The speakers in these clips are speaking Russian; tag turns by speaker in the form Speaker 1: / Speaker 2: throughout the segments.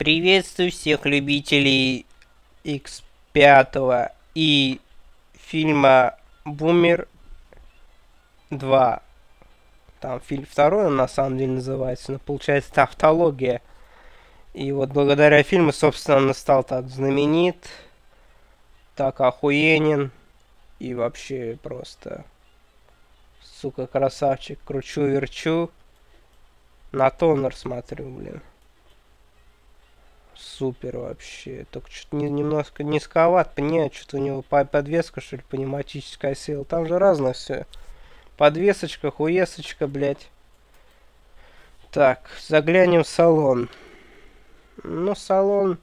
Speaker 1: Приветствую всех любителей X5 и фильма Бумер 2. Там фильм второй, он на самом деле называется, но получается это автология. И вот благодаря фильму, собственно, он стал так знаменит, так охуенен и вообще просто, сука, красавчик, кручу-верчу, на тонер смотрю, блин. Супер вообще. Только что-то немножко низковат. Нет, что-то у него подвеска, что ли, пневматическая сила. Там же разное все. Подвесочка, хуесочка, блядь. Так, заглянем в салон. Ну, салон...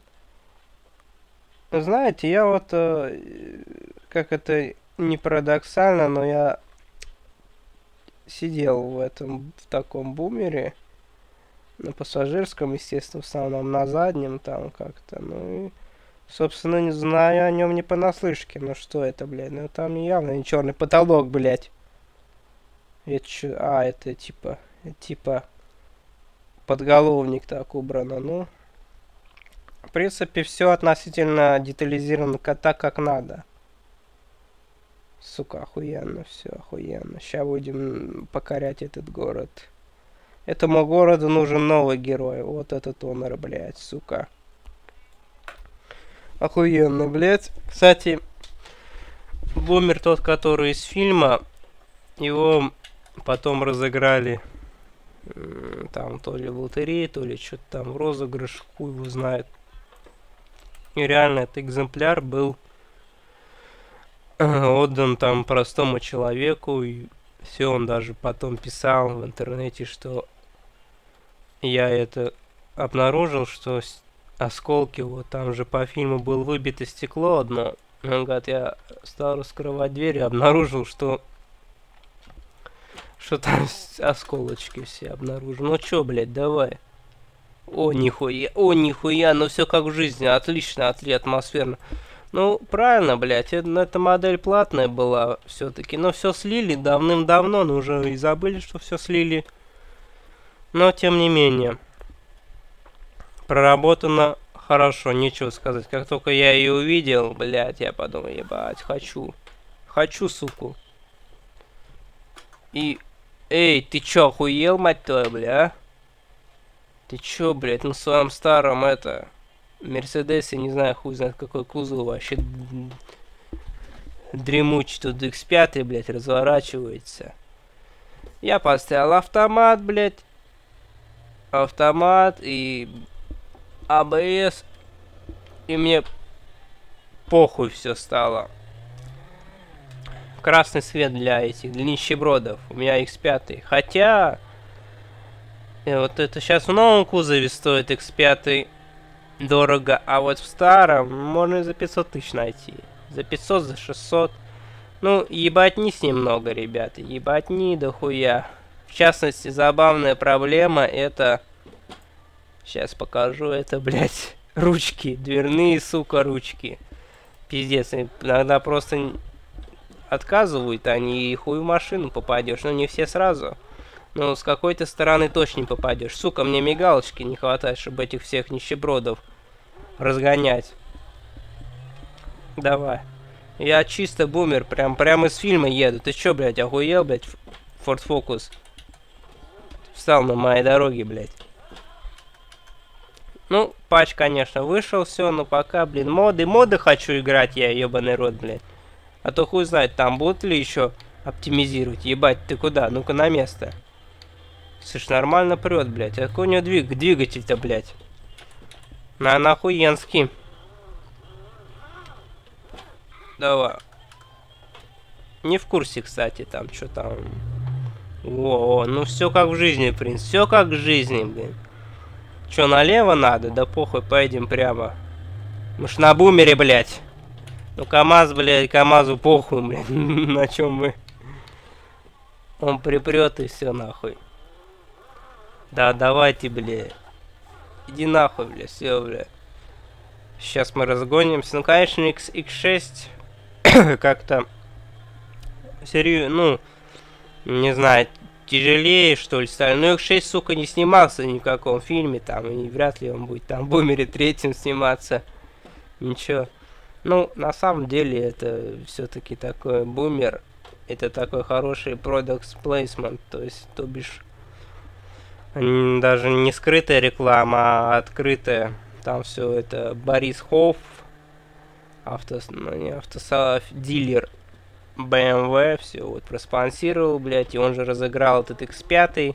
Speaker 1: Знаете, я вот... как это не парадоксально, но я сидел в таком бумере. На пассажирском, естественно, в основном на заднем там как-то, ну и, собственно, не знаю о нем не понаслышке, ну что это, блядь, ну там явно не черный потолок, блядь. Это чё, это типа подголовник так убрано, ну. В принципе, все относительно детализировано так, как надо. Сука, охуенно, все охуенно. Сейчас будем покорять этот город. Этому городу нужен новый герой. Вот этот Онор, блядь, сука. Охуенно, блядь. Кстати, Бумер тот, который из фильма, его потом разыграли там то ли в лотерее, то ли что-то там в розыгрыш, хуй его знает. И реально этот экземпляр был отдан там простому человеку, и все, он даже потом писал в интернете, что я это обнаружил, что осколки, вот там же по фильму было выбито стекло одно. Он говорит, я стал раскрывать дверь и обнаружил, что там осколочки все обнаружил. Ну чё, блядь, давай. О, нихуя, ну все как в жизни, отлично, атмосферно. Ну, правильно, блядь, эта модель платная была все-таки, но все слили давным-давно, но уже и забыли, что все слили. Но, тем не менее, проработано хорошо, нечего сказать. Как только я ее увидел, блядь, я подумал, ебать, хочу, суку. И, эй, ты чё, охуел, мать твою, бля? Ты чё, блядь, на своем старом, Мерседесе, не знаю, хуй знает какой кузов вообще дремучий, тут X5, блядь, разворачивается. Я поставил автомат, блядь. Автомат и АБС, и мне похуй все стало. Красный свет для нищебродов. У меня X5. Хотя вот это сейчас в новом кузове стоит X5 дорого, а вот в старом можно и за 500 тысяч найти. За 500, за 600. Ну, ебатни с ним много, ребята. Ебатни дохуя. В частности, забавная проблема это... Сейчас покажу, это, блядь, ручки. Дверные, сука, ручки. Пиздец, иногда просто отказывают они, и хуй в машину попадешь. Ну, не все сразу. Но с какой-то стороны точно не попадешь. Сука, мне мигалочки не хватает, чтобы этих всех нищебродов разгонять. Давай. Я чисто бумер, прям из фильма еду. Ты чё, блядь, охуел, блядь, Ford Focus? Встал на моей дороге, блядь. Ну, патч, конечно, вышел, все, но пока, блин, моды хочу играть я, ебаный рот, блядь. А то хуй знает, там будут ли еще оптимизировать. Ебать, ты куда? Ну-ка на место. Слышь, нормально прет, блядь. А какой у него двигатель-то, блядь? Нахуенский. Давай. Не в курсе, кстати, там, что там. О, ну все как в жизни, принц. Все как в жизни, блин. Че, налево надо? Да похуй, поедем прямо. Мы ж на бумере, блядь. Ну, КамАЗ, блядь, КамАЗу похуй, блядь. На чем мы? Он припрет и все, нахуй. Да, давайте, блядь. Иди нахуй, блядь, все, блядь. Сейчас мы разгонимся. Ну, конечно, X6 как-то... Серьезно, ну, не знаю, тяжелее, что ли, стали. Ну, X6, сука, не снимался ни в каком фильме, там, и вряд ли он будет там в Бумере третьем сниматься. Ничего. Ну, на самом деле, это все-таки такой Бумер. Это такой хороший product placement, то есть, то бишь, даже не скрытая реклама, а открытая. Там все это Борис Хофф, дилер BMW, все вот проспонсировал, блядь, и он же разыграл этот X5,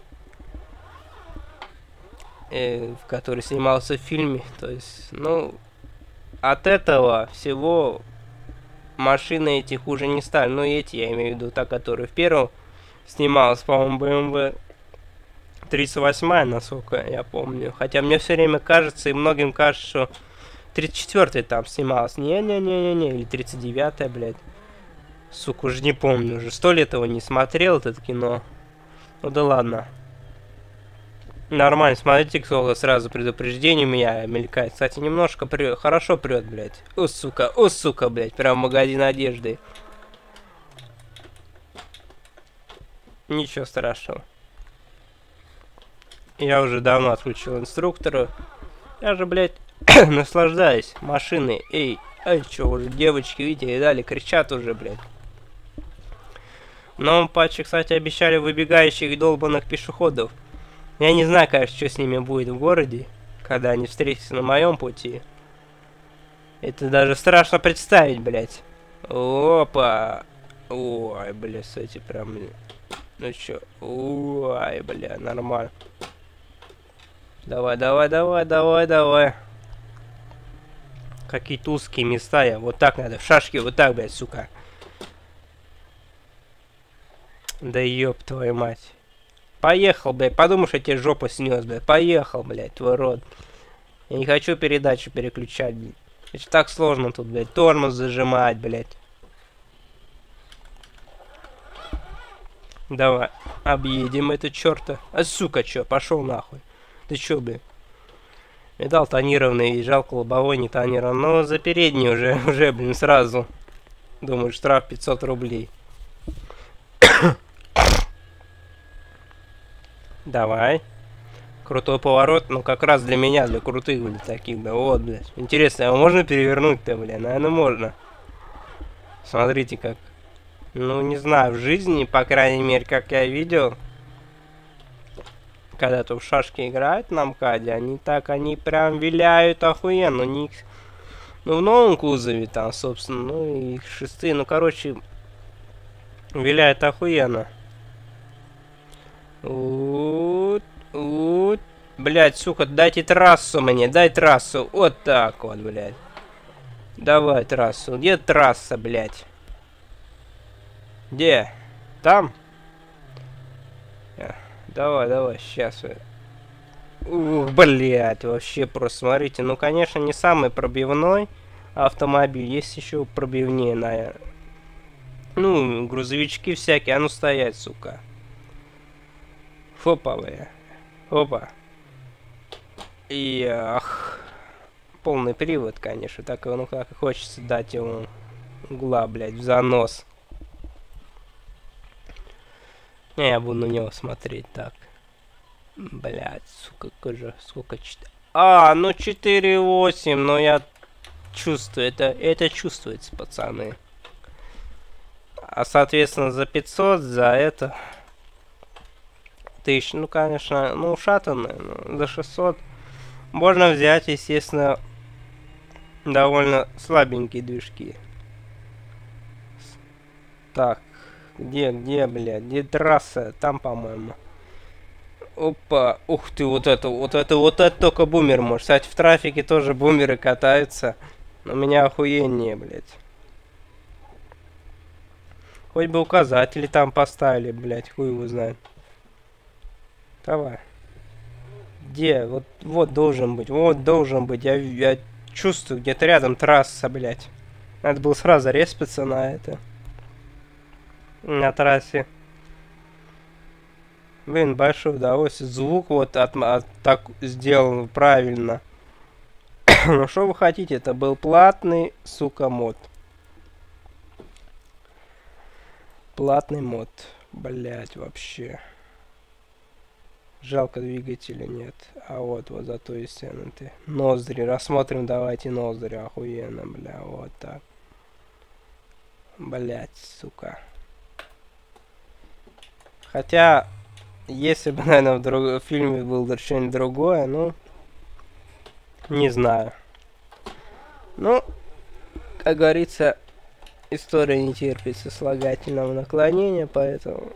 Speaker 1: в который снимался в фильме. То есть, ну, от этого всего машины эти хуже не стали. Ну, эти, я имею в виду, та, которая в первом снималась, по-моему, BMW 38, насколько я помню. Хотя мне все время кажется, и многим кажется, что 34-й там снималась. Не-не-не-не-не, или 39-я, блядь. Сука, уже не помню, уже 100 лет его не смотрел, этот кино. Ну да ладно. Нормально, смотрите, кто сразу предупреждение у меня мелькает. Кстати, немножко хорошо прет, блядь. О, сука, блядь, прям магазин одежды. Ничего страшного. Я уже давно отключил инструктора. Я же, блядь, наслаждаюсь машиной. Эй, чё, уже девочки, видите, и дали, кричат уже, блядь. В новом патче, кстати, обещали выбегающих долбанных пешеходов. Я не знаю, конечно, что с ними будет в городе, когда они встретятся на моем пути. Это даже страшно представить, блядь. Опа. Ой, бля, кстати, прям... Ну чё? Ой, бля, нормально. Давай. Какие-то узкие места я. Вот так надо. В шашки вот так, блядь, сука. Да ёб твою мать. Поехал, блядь. Подумаешь, я тебе жопу снес, блядь. Поехал, блядь, твой рот. Я не хочу передачу переключать, блядь. Это так сложно тут, блядь. Тормоз зажимать, блядь. Давай, объедем это чёрта. А сука, чё, пошел нахуй. Ты чё, блядь? Металл тонированный, жалко лобовой не тонирован. Но за передний уже, блин, сразу. Думаю, штраф 500 рублей. Давай. Крутой поворот, ну как раз для меня, для крутых, блядь, таких, да, вот, блядь. Интересно, его можно перевернуть-то, блядь? Наверное, можно. Смотрите, как. Ну, не знаю, в жизни, по крайней мере, как я видел, когда тут в шашки играют на МКАДе, они прям виляют охуенно. Ну, в новом кузове там, собственно, ну, и шестые, ну, короче, виляют охуенно. Блять, сука, дайте трассу мне, дай трассу. Вот так вот, блядь. Давай трассу. Где трасса, блядь? Где? Там? Давай, сейчас. Ух, блядь, вообще просто, смотрите. Ну, конечно, не самый пробивной автомобиль. Есть еще пробивнее, наверное. Ну, грузовички всякие. А ну стоять, сука. Фопа, бля. Опа. И ах. Полный привод, конечно. Так, ну как и хочется дать ему угла, блядь, в занос. Не, я буду на него смотреть так. Блядь, сука, сколько... ну 4,8, но я чувствую, это чувствуется, пацаны. А, соответственно, за 500, за это... Тысяч, ну, конечно, ну, ушатанные, но за 600 можно взять, естественно, довольно слабенькие движки. Так, где, блядь, где трасса? Там, по-моему. Опа, ух ты, вот это только бумер может. Кстати, в трафике тоже бумеры катаются. Но у меня охуеннее, блядь. Хоть бы указатели там поставили, блядь, хуй его знает. Давай. Где? Вот должен быть. Я чувствую, где-то рядом трасса, блядь. Надо было сразу респиться на это. На трассе. Блин, большое удовольствие. Звук вот так сделан правильно. Ну что вы хотите? Это был платный, сука, мод. Платный мод. Блять, вообще. Жалко, двигателя нет. А вот зато и стянуты. Ноздри. Рассмотрим, давайте ноздри. Охуенно, бля. Вот так. Блять, сука. Хотя, если бы, наверное, в фильме было что-нибудь другое, ну... Не знаю. Ну, как говорится, история не терпит сослагательного наклонения, поэтому...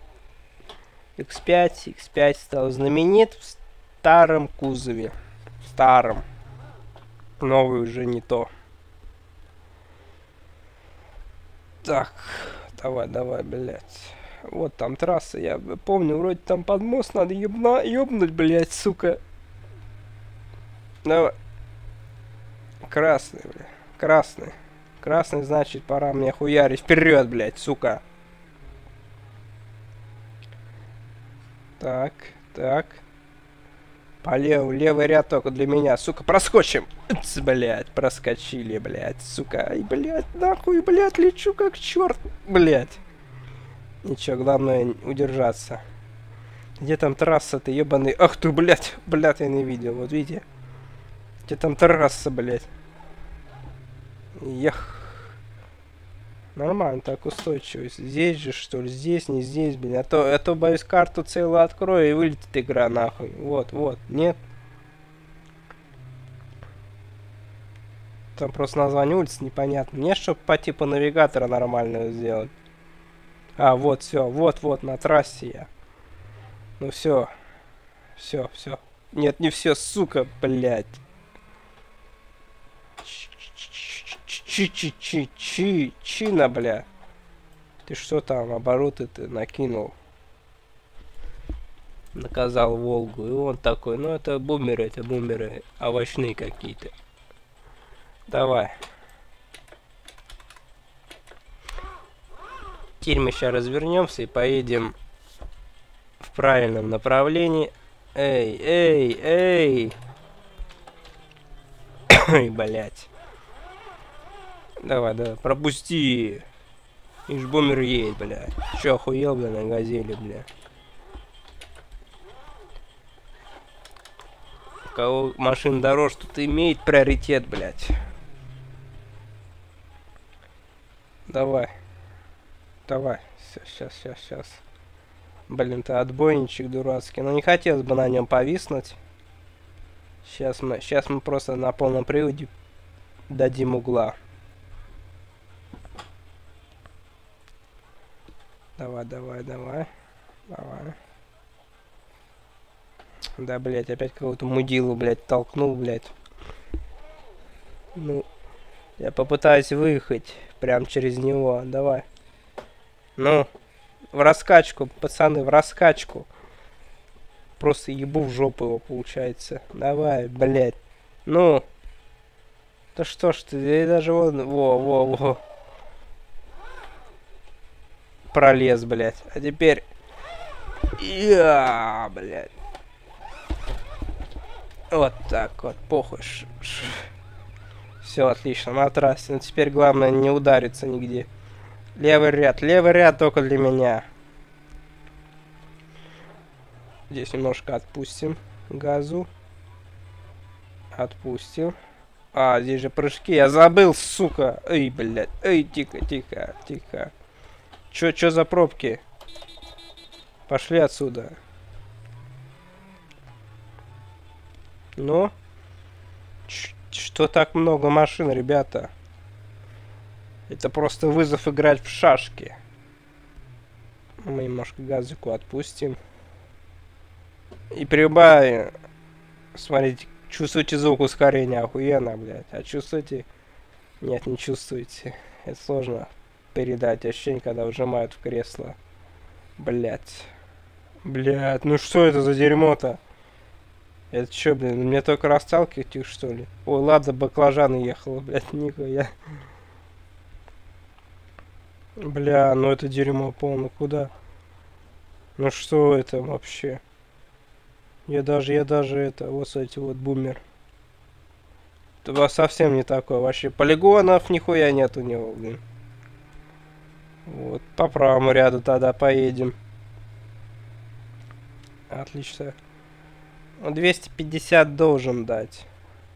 Speaker 1: X5 стал знаменит в старом кузове. Старом. Новый уже не то. Так, давай, блядь. Вот там трасса, я помню, вроде там под мост надо ёбнуть, блядь, сука. Давай. Красный, блядь. Красный. Красный, значит, пора мне хуярить вперед, блядь, сука. Так. По левый ряд только для меня, сука, проскочим. Блять, проскочили, блять, сука. Ай, блять, нахуй, блять, лечу как черт, блять. Ничего, главное удержаться. Где там трасса-то, ебаный? Ах ты, блять, я не видел, вот видите? Где там трасса, блять? Ях. Нормально, так устойчивость. Здесь же, что ли? Здесь, не здесь, блин. А то боюсь, карту целую открою и вылетит игра, нахуй. Вот, нет. Там просто название улицы непонятно. Мне, чтобы по типу навигатора нормально сделать. А, вот, все, вот, на трассе я. Ну все. Все. Нет, не все, сука, блядь. Чина, бля. Ты что там, обороты ты накинул? Наказал Волгу. И он такой, ну это бумеры овощные какие-то. Давай. Теперь мы сейчас развернемся и поедем в правильном направлении. Эй. Ой, блять. Давай, пропусти. Ишь, бумер едет, бля. Че, охуел, бля, на газели, бля. У кого машин дороже, тут имеет приоритет, блядь. Давай. Сейчас. Блин, ты отбойничек дурацкий. Но не хотелось бы на нем повиснуть. Сейчас мы просто на полном приводе дадим угла. Давай. Да, блядь, опять кого-то мудилу, блядь, толкнул, блядь. Ну, я попытаюсь выехать прям через него, давай. Ну, в раскачку, пацаны, в раскачку. Просто ебу в жопу его, получается. Давай, блядь. Ну. Да что ж ты, я даже вон, во. Пролез, блядь. А теперь... блядь. Вот так вот, похуй. Все, отлично, на трассе. Но теперь главное не удариться нигде. Левый ряд только для меня. Здесь немножко отпустим газу. Отпустим. А, здесь же прыжки. Я забыл, сука. Эй, блядь. Эй, тихо. Чё за пробки? Пошли отсюда. Ну? Что так много машин, ребята? Это просто вызов играть в шашки. Мы немножко газику отпустим. И прибавим. Смотрите, чувствуете звук ускорения? Охуенно, блядь. А чувствуете? Нет, не чувствуете. Это сложно передать ощущение, когда вжимают в кресло. Блядь, ну что это за дерьмо-то? Это что, блин, мне только расталкивать их, что ли? Ой, ладно, баклажаны ехала, блядь, нихуя. Бля, ну это дерьмо полное, куда? Ну что это вообще? Я даже это, вот, кстати, вот бумер. Это у вас совсем не такое, вообще полигонов нихуя нет у него, блин. Вот, по правому ряду тогда поедем. Отлично. 250 должен дать.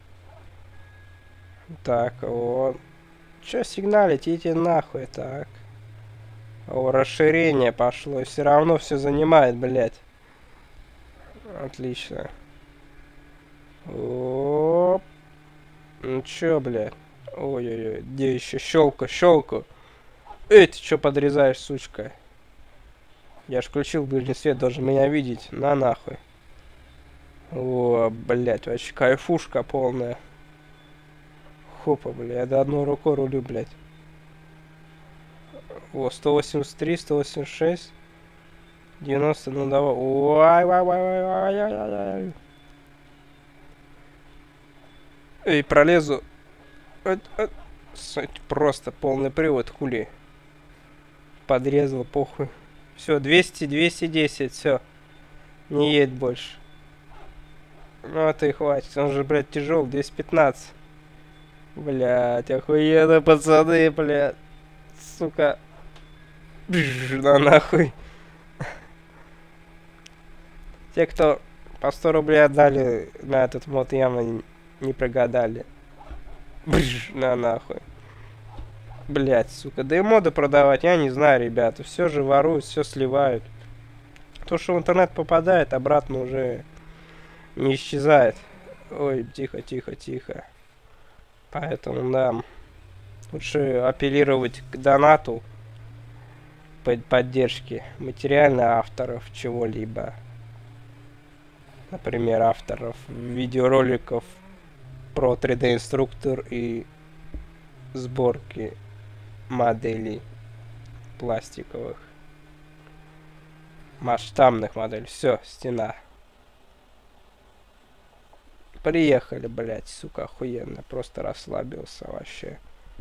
Speaker 1: Так, вот. Чё сигналить? Идите нахуй, так. О, расширение пошло. Все равно все занимает, блядь. Отлично. Оп. Ну чё, блядь? Ой-ой-ой, где еще? Щелку. Эй, ты чё подрезаешь, сучка? Я ж включил ближний свет, должен меня видеть. На нахуй. О, блядь, вообще кайфушка полная. Хопа, блядь, я до одной рукой рулю, блядь. О, 183, 186, 90, ну давай. Ой. Эй, пролезу. Просто полный привод, хули. Подрезал, похуй. Все, 210, все. Не едет больше. Ну, это и хватит. Он же, блядь, тяжел, 215. Блядь, охуенно, пацаны, блядь. Сука. На нахуй. Те, кто по 100 рублей отдали на этот мод, явно не прогадали. На нахуй. Блять, сука. Да и моды продавать, я не знаю, ребята. Все же воруют, все сливают. То, что в интернет попадает, обратно уже не исчезает. Ой, тихо. Поэтому, да. Лучше апеллировать к донату поддержки материально авторов чего-либо. Например, авторов видеороликов про 3D-инструктор и сборки моделей пластиковых. Масштабных моделей. Все, стена. Приехали, блять, сука, охуенно. Просто расслабился вообще.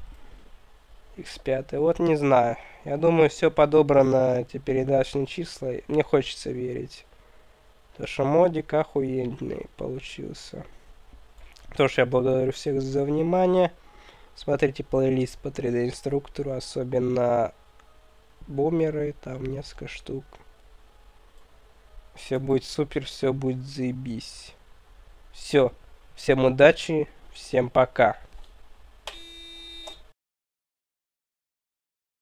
Speaker 1: X5. Вот не знаю. Я думаю, все подобрано, эти передачные числа. Мне хочется верить. Потому что модик охуенный получился. Тоже я благодарю всех за внимание. Смотрите плейлист по 3D-инструктору. Особенно бумеры. Там несколько штук. Все будет супер, все будет заебись. Все. Всем удачи. Всем пока.